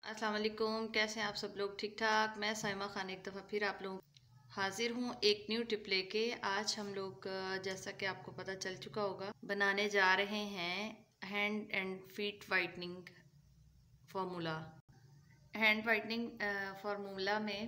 अस्सलाम वालेकुम, कैसे हैं आप सब लोग? ठीक ठाक। मैं साइमा खान एक दफ़ा फिर आप लोग हाजिर हूँ एक न्यू टिप लेके। आज हम लोग जैसा कि आपको पता चल चुका होगा, बनाने जा रहे हैं hand and feet whitening formula. Hand whitening formula में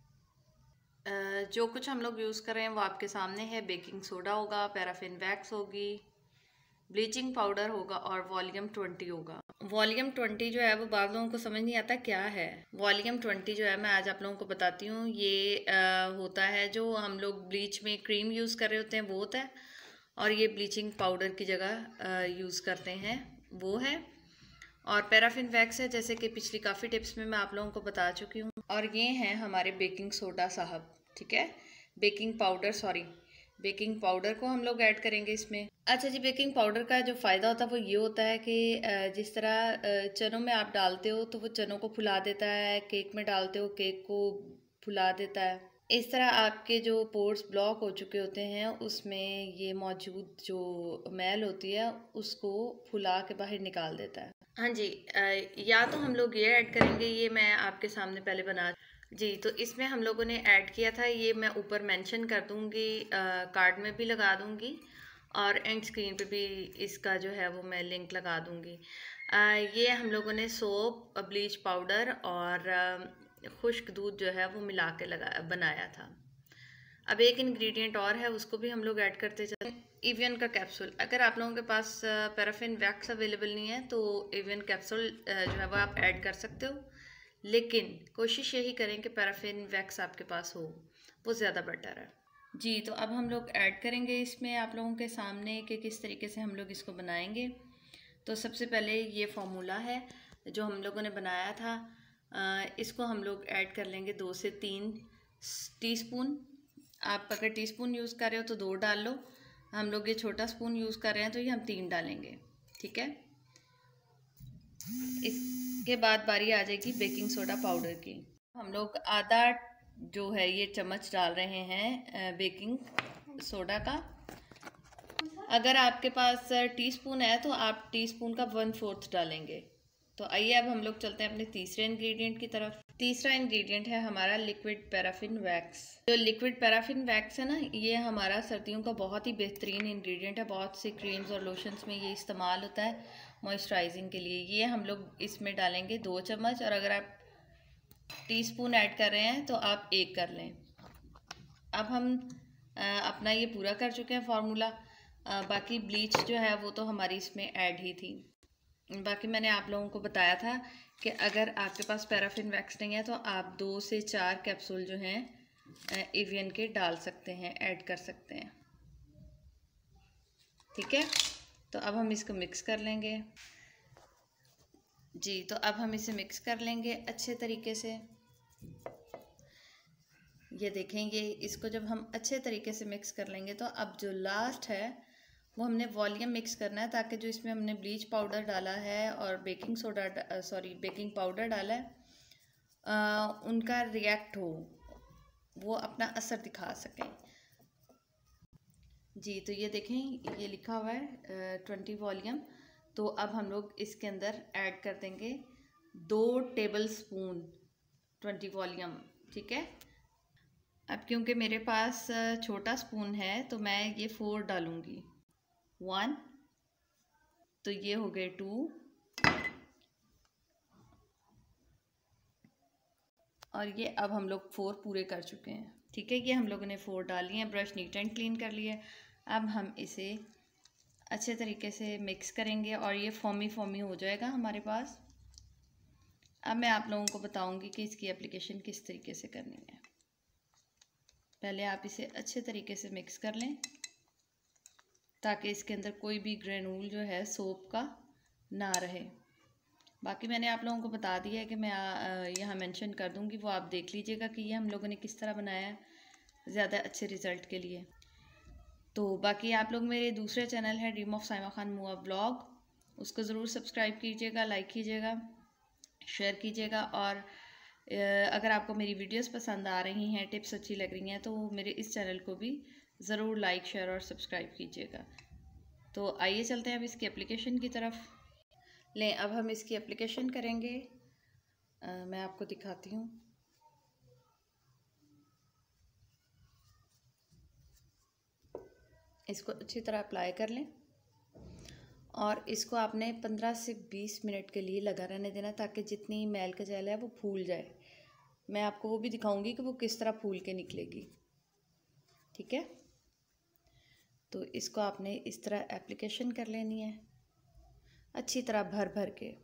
जो कुछ हम लोग यूज़ कर रहे हैं वो आपके सामने है। बेकिंग सोडा होगा, पैराफिन वैक्स होगी, ब्लीचिंग पाउडर होगा और वॉल्यूम 20 होगा। वॉल्यूम 20 जो है वो बाद लोगों को समझ नहीं आता क्या है। वॉल्यूम 20 जो है मैं आज आप लोगों को बताती हूँ। ये होता है जो हम लोग ब्लीच में क्रीम यूज़ कर रहे होते हैं वो होता है, और ये ब्लीचिंग पाउडर की जगह यूज़ करते हैं वो है। और पैराफिन वैक्स है, जैसे कि पिछली काफ़ी टिप्स में मैं आप लोगों को बता चुकी हूँ। और ये हैं हमारे बेकिंग सोडा साहब, ठीक है, baking powder, sorry baking powder को हम लोग ऐड करेंगे इसमें। अच्छा जी, बेकिंग पाउडर का जो फ़ायदा होता है वो ये होता है कि जिस तरह चनों में आप डालते हो तो वो चनों को फुला देता है, केक में डालते हो केक को फुला देता है। इस तरह आपके जो पोर्स ब्लॉक हो चुके होते हैं उसमें ये मौजूद जो मैल होती है उसको फुला के बाहर निकाल देता है। हाँ जी, या तो हम लोग ये ऐड करेंगे, ये मैं आपके सामने पहले बना जी, तो इसमें हम लोगों ने ऐड किया था, ये मैं ऊपर मेंशन कर दूंगी, कार्ड में भी लगा दूंगी और एंड स्क्रीन पे भी इसका जो है वो मैं लिंक लगा दूंगी। ये हम लोगों ने सोप, ब्लीच पाउडर और खुश्क दूध जो है वो मिला के बनाया था। अब एक इंग्रेडिएंट और है, उसको भी हम लोग ऐड करते चलते हैं, एवियन का कैप्सूल। अगर आप लोगों के पास पैराफिन वैक्स अवेलेबल नहीं है तो एवियन कैप्सूल जो है वो आप ऐड कर सकते हो, लेकिन कोशिश यही करें कि पैराफिन वैक्स आपके पास हो, वो ज़्यादा बेटर है जी। तो अब हम लोग ऐड करेंगे इसमें आप लोगों के सामने कि किस तरीके से हम लोग इसको बनाएंगे। तो सबसे पहले ये फार्मूला है जो हम लोगों ने बनाया था, इसको हम लोग ऐड कर लेंगे 2 से 3 टीस्पून। आप अगर टीस्पून यूज़ कर रहे हो तो 2 डाल लो, हम लोग ये छोटा स्पून यूज़ कर रहे हैं तो ये हम 3 डालेंगे, ठीक है। इसके बाद बारी आ जाएगी बेकिंग सोडा पाउडर की। हम लोग आधा जो है ये चम्मच डाल रहे हैं बेकिंग सोडा का। अगर आपके पास टीस्पून है तो आप टीस्पून का 1/4 डालेंगे। तो आइए अब हम लोग चलते हैं अपने तीसरे इंग्रेडिएंट की तरफ। तीसरा इंग्रेडिएंट है हमारा लिक्विड पैराफिन वैक्स। जो लिक्विड पैराफिन वैक्स है ना, ये हमारा सर्दियों का बहुत ही बेहतरीन इंग्रेडिएंट है। बहुत से क्रीम्स और लोशंस में ये इस्तेमाल होता है मॉइस्चराइजिंग के लिए। ये हम लोग इसमें डालेंगे 2 चम्मच, और अगर आप टीस्पून ऐड कर रहे हैं तो आप 1 कर लें। अब हम अपना ये पूरा कर चुके हैं फार्मूला। बाकी ब्लीच जो है वो तो हमारी इसमें ऐड ही थी। बाकी मैंने आप लोगों को बताया था कि अगर आपके पास पैराफिन वैक्स नहीं है तो आप 2 से 4 कैप्सूल जो हैं एवियन के डाल सकते हैं, ऐड कर सकते हैं, ठीक है। तो अब हम इसको मिक्स कर लेंगे जी। तो अब हम इसे मिक्स कर लेंगे अच्छे तरीके से। ये देखेंगे, इसको जब हम अच्छे तरीके से मिक्स कर लेंगे तो अब जो लास्ट है वो हमने वॉल्यूम मिक्स करना है, ताकि जो इसमें हमने ब्लीच पाउडर डाला है और बेकिंग सोडा बेकिंग पाउडर डाला है, उनका रिएक्ट हो, वो अपना असर दिखा सकें जी। तो ये देखें, ये लिखा हुआ है 20 वॉल्यूम। तो अब हम लोग इसके अंदर ऐड कर देंगे 2 टेबल स्पून 20 वॉल्यूम, ठीक है। अब क्योंकि मेरे पास छोटा स्पून है तो मैं ये 4 डालूंगी। 1, तो ये हो गए 2, और ये अब हम लोग 4 पूरे कर चुके हैं, ठीक है। ये हम लोगों ने 4 डाली हैं, ब्रश नीट एंड क्लीन कर लिया। अब हम इसे अच्छे तरीके से मिक्स करेंगे और ये फोमी फोमी हो जाएगा हमारे पास। अब मैं आप लोगों को बताऊंगी कि इसकी एप्लीकेशन किस तरीके से करनी है। पहले आप इसे अच्छे तरीके से मिक्स कर लें ताकि इसके अंदर कोई भी ग्रेनुल जो है सोप का ना रहे। बाकी मैंने आप लोगों को बता दिया है कि मैं यहाँ मेंशन कर दूँगी, वो आप देख लीजिएगा कि ये हम लोगों ने किस तरह बनाया है ज़्यादा अच्छे रिज़ल्ट के लिए। तो बाकी आप लोग मेरे दूसरे चैनल है ड्रीम ऑफ साइमा खान मुआ ब्लॉग, उसको ज़रूर सब्सक्राइब कीजिएगा, लाइक कीजिएगा, शेयर कीजिएगा। और अगर आपको मेरी वीडियोस पसंद आ रही हैं, टिप्स अच्छी लग रही हैं, तो मेरे इस चैनल को भी ज़रूर लाइक, शेयर और सब्सक्राइब कीजिएगा। तो आइए चलते हैं अब इसकी एप्लीकेशन की तरफ। लें, अब हम इसकी एप्लीकेशन करेंगे। मैं आपको दिखाती हूँ। इसको अच्छी तरह अप्लाई कर लें और इसको आपने 15 से 20 मिनट के लिए लगा रहने देना, ताकि जितनी मैल का जेल है वो फूल जाए। मैं आपको वो भी दिखाऊंगी कि वो किस तरह फूल के निकलेगी। ठीक है, तो इसको आपने इस तरह एप्लीकेशन कर लेनी है अच्छी तरह भर भर के।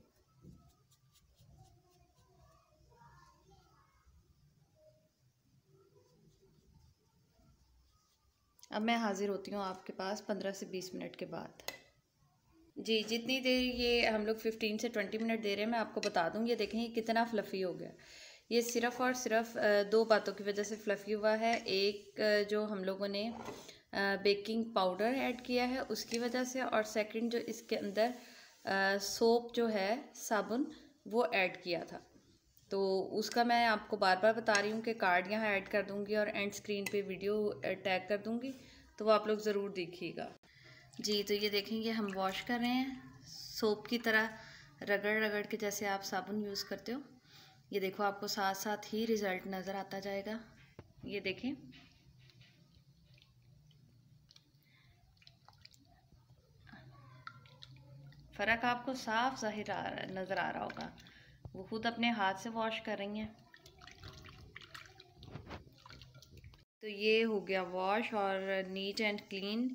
अब मैं हाजिर होती हूँ आपके पास 15 से 20 मिनट के बाद। जी, जितनी देर ये हम लोग 15 से 20 मिनट दे रहे हैं, मैं आपको बता दूँ। ये देखें ये कितना फ्लफ़ी हो गया। ये सिर्फ़ और सिर्फ दो बातों की वजह से फ्लफ़ी हुआ है। एक जो हम लोगों ने बेकिंग पाउडर ऐड किया है उसकी वजह से, और सेकंड जो इसके अंदर सोप जो है साबुन वो ऐड किया था। तो उसका मैं आपको बार बार बता रही हूँ कि कार्ड यहाँ ऐड कर दूँगी और एंड स्क्रीन पे वीडियो टैग कर दूँगी, तो वो आप लोग ज़रूर देखिएगा। जी, तो ये देखेंगे हम वॉश कर रहे हैं सोप की तरह, रगड़ रगड़ के जैसे आप साबुन यूज़ करते हो। ये देखो आपको साथ साथ ही रिज़ल्ट नज़र आता जाएगा। ये देखें, फ़र्क आपको साफ ज़ाहिर नज़र आ रहा होगा। वो खुद अपने हाथ से वॉश कर रही हैं। तो ये हो गया वॉश और नीट एंड क्लीन।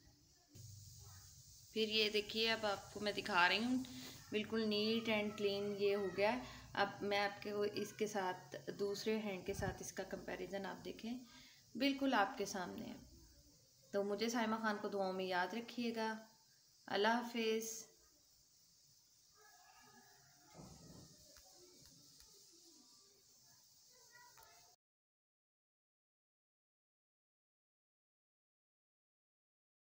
फिर ये देखिए, अब आपको मैं दिखा रही हूँ, बिल्कुल नीट एंड क्लीन ये हो गया। अब मैं आपके इसके साथ दूसरे हैंड के साथ इसका कंपैरिजन आप देखें, बिल्कुल आपके सामने है। तो मुझे साइमा खान को दुआओं में याद रखिएगा। अल्लाह हाफिज़।